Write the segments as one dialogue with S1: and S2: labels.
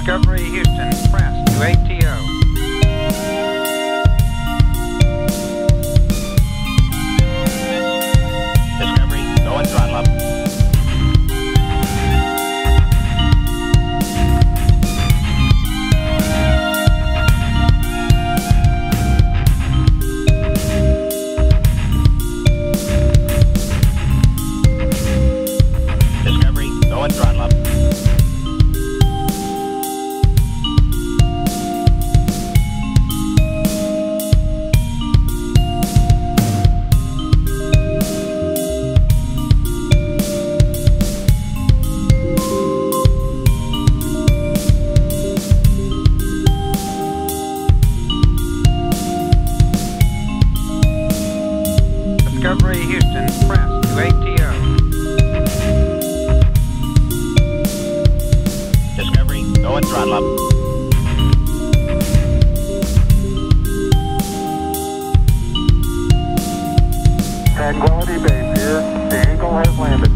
S1: Discovery Houston, press to ATO.
S2: Discovery, go and throttle up. Discovery, go and throttle up.
S1: Discovery Houston, press to ATO.
S2: Discovery, go and throttle up.
S3: Tranquility Base here. The Eagle has landed.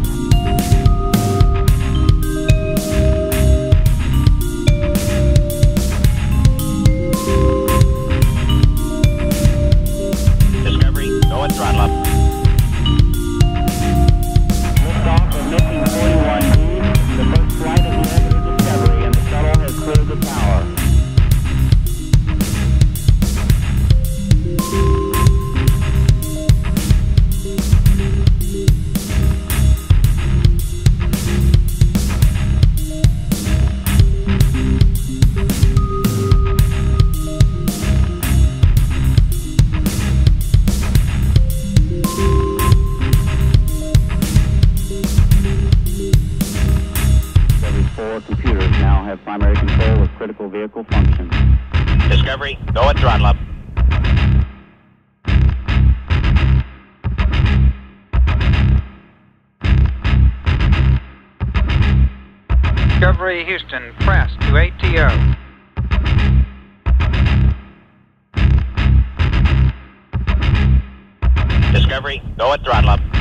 S2: Discovery, go and throttle up.
S3: Liftoff of Mission 41B. The first flight of the orbiter Discovery, and the shuttle has cleared the tower. Discovery's 4 computers now have primary control of critical vehicle functions.
S2: Discovery, go and throttle up.
S1: Discovery Houston, press to ATO.
S2: Discovery, go and throttle up.